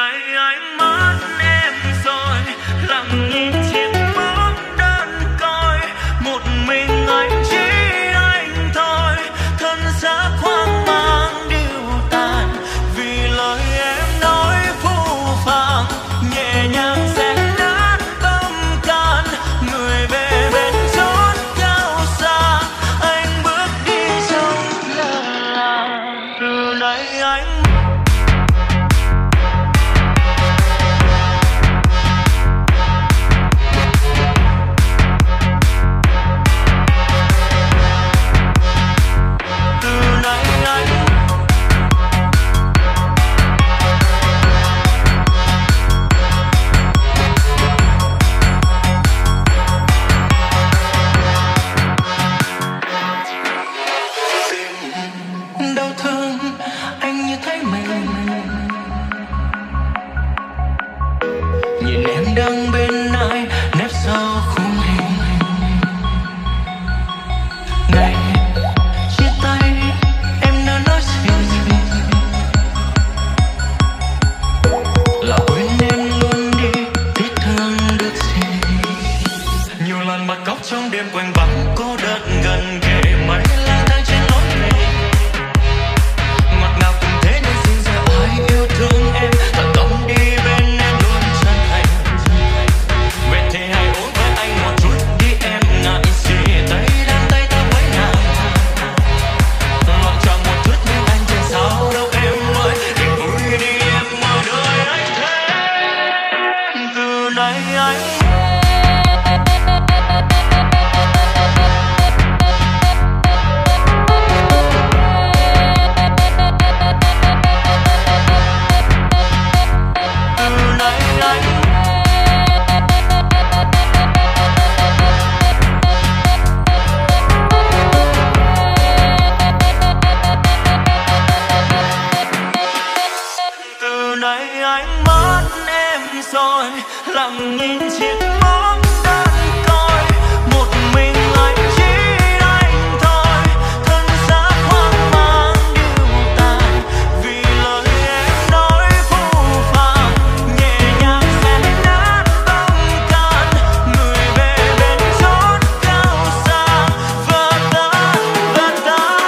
này ánh mắt em rồi lặng nhìn chiếc bóng đơn côi, một mình anh chỉ anh thôi, thân xác hoang mang điêu tàn vì lời em nói phũ phàng, nhẹ nhàng xé nát tâm can. Người về bên chốn cao xa, anh bước đi trong lơ là. Từ nay anh đau thương anh như thấy mình, nhìn em đang bên ai nép sau khung hình. Ngày chia tay em đã nói gì, là quên em luôn đi biết thương được gì. Nhiều lần bắt cóc trong đêm quanh vắng cô đơn gần kề mấy lang thang trên lối về. Ngọt ngào cũng thế nên xin giờ ai yêu thương em, tận tâm đi bên em luôn chân thành. Về thì hãy ôm với anh một chút đi em, ngại gì tay đang tay ta với nàng. Loạn trọn một chút nhưng anh chẳng sao đâu em ơi, đừng vui đi em ơi đời anh thế. Từ nay anh ánh mắt em rồi lặng nhìn chiếc bóng đơn côi, một mình anh chỉ anh thôi, thân xác hoang mang điêu tàn vì lời em nói phũ phàng, nhẹ nhàng xé nát tâm can. Người về bên chốn cao xa vỡ tan vỡ tan.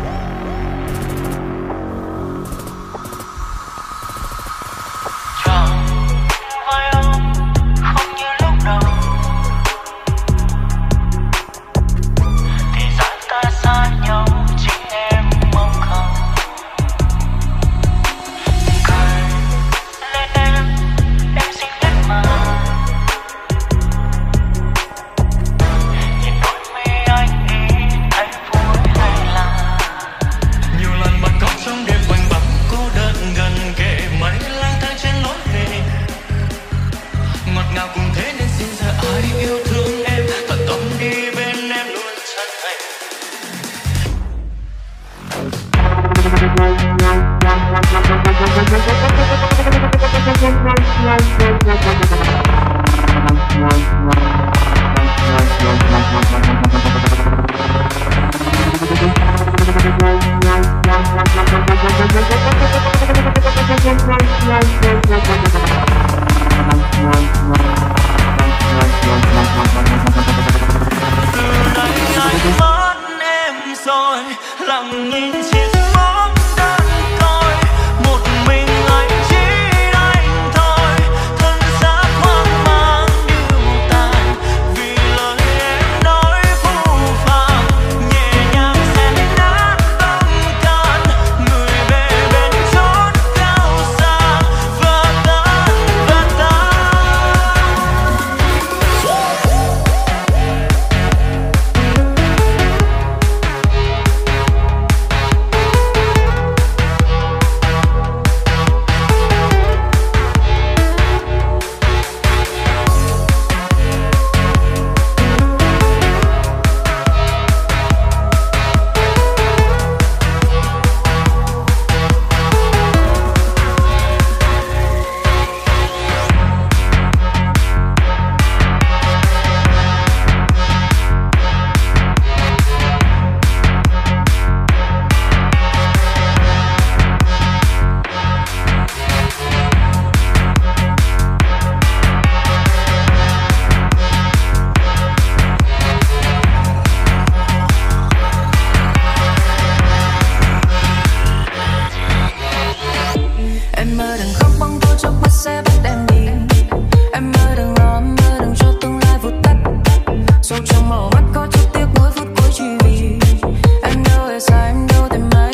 Chào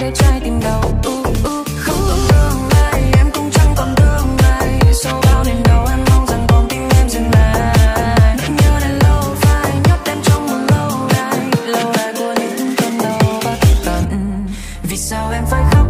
để trái tim đau. Không còn tương lai, em cũng chẳng còn tương lai. Sau bao niềm đau em mong rằng con tim em dừng lại. Nỗi nhớ đã lâu phai nhốt em trong một lâu đài của những cơn đau bất tận. Vì sao em phải khóc?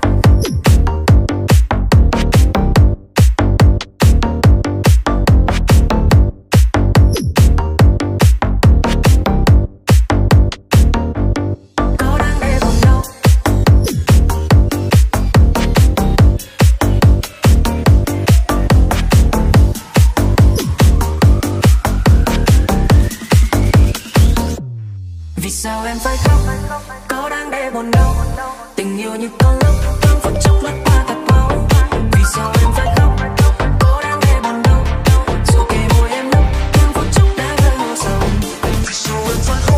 Vì sao em phải khóc? Có đáng để buồn đâu? Tình yêu như con lốc, thoáng phút chốc lướt qua thật mau. Vì sao em phải khóc? Có đáng để buồn đâu? Dù kề môi em nốc, thoáng phút chốc đã rơi vào sầu. Vì sao em phải khóc?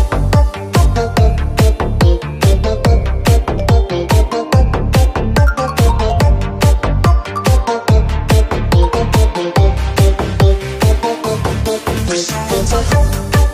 Vì sao em phải khóc?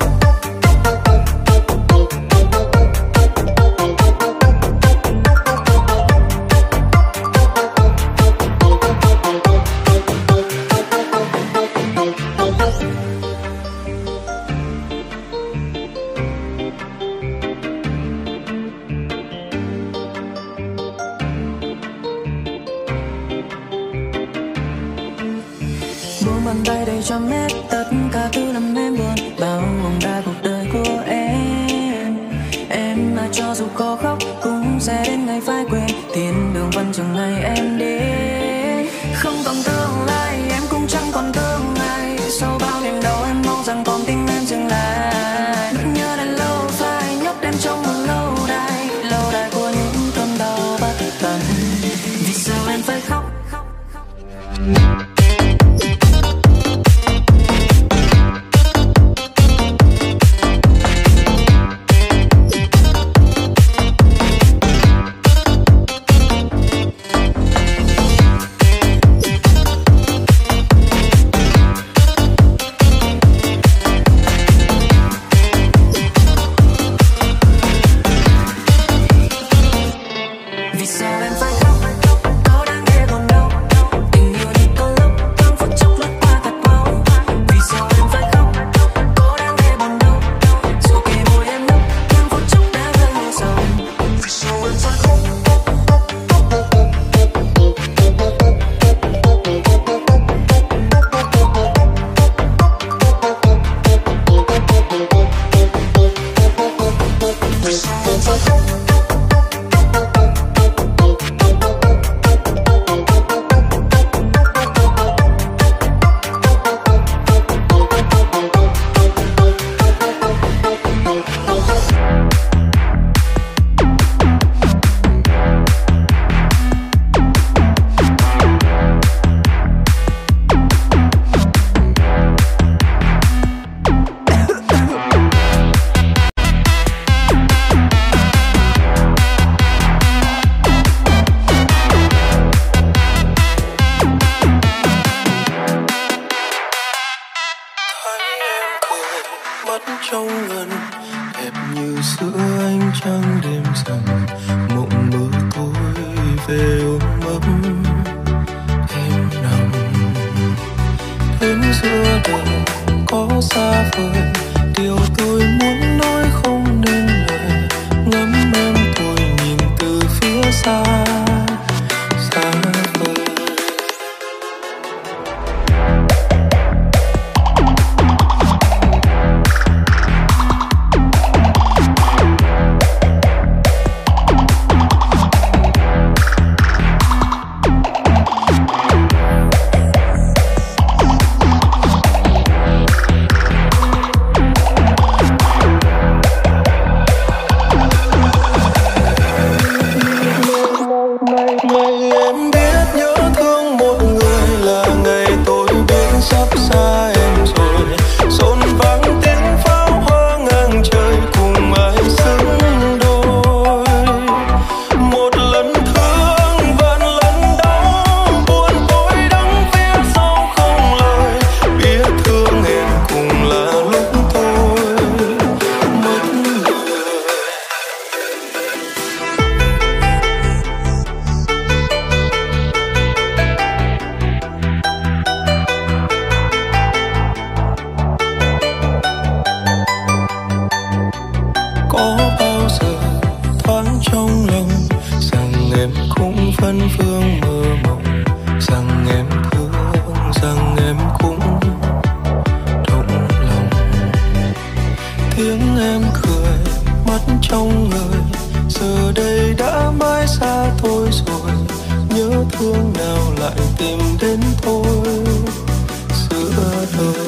Buông bàn tay đầy cho hết tất cả thứ làm em buồn, bao vòng đa cuộc đời của em. Em mà cho dù có khóc cũng sẽ đến ngày phải quên, thiên đường vẫn chẳng ngày em đến. Không còn tương lai, em cũng chẳng còn tương lai. Sau bao niềm đau em mong rằng con tim em dừng lại. Nỗi nhớ đã lâu phai nhốt em trong một lâu đài của những cơn đau bất tận. Vì sao em phải khóc? Vì sao em phải khóc? Có đáng để buồn đâu? Tình yêu như con lốc, thoáng phút chốc lướt qua thật mau. Vì sao em phải khóc? Có đáng để buồn đâu? Dù kề môi em nốc, thoáng phút chốc đã rơi vào sầu. Vì sao em phải khóc? Vì sao em phải khóc? Mắt trong ngần đẹp như sữa ánh trăng đêm dần, mộng mơ tối về ôm ấp em nằm đến giữa đời có xa vời, điều tôi muốn nói không nên lời, ngắm em tôi nhìn từ phía xa xa vời. đơn phương mơ mộng rằng em thương, rằng em cũng động lòng. Tiếng em cười mắt trong người giờ đây đã mãi xa tôi rồi. Nhớ thương nào lại tìm đến tôi giữa đời.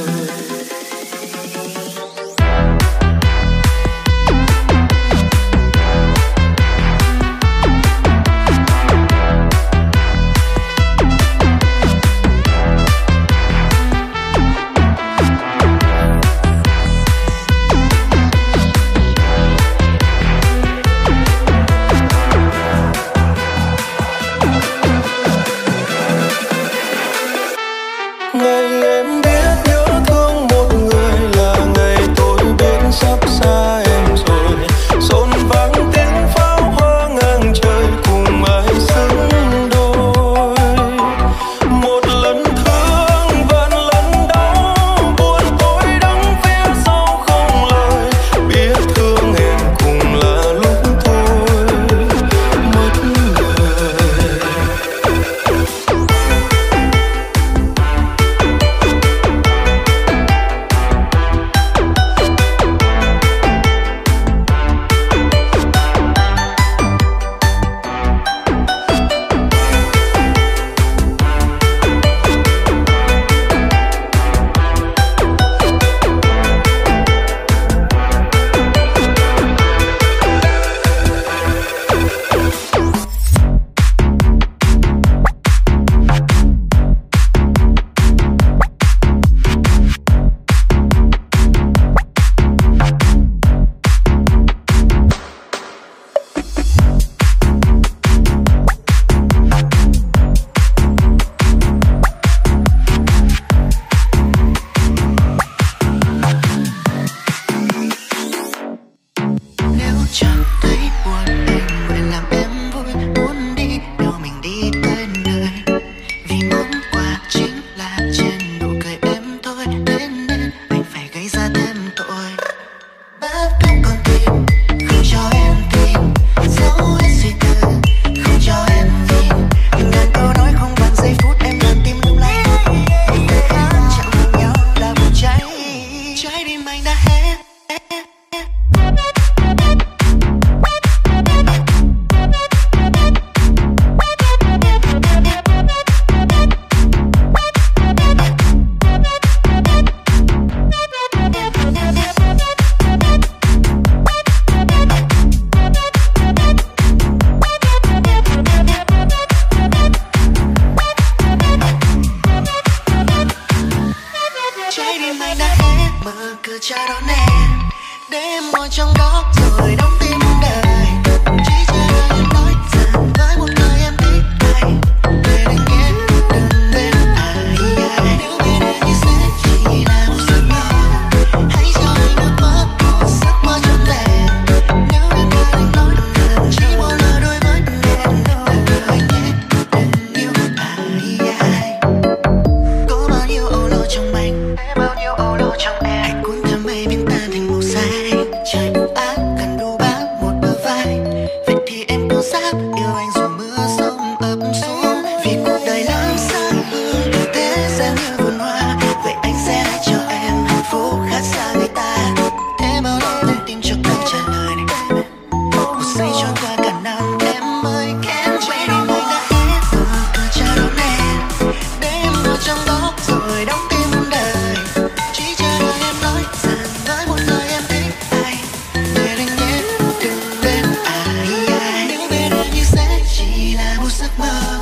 Giấc mơ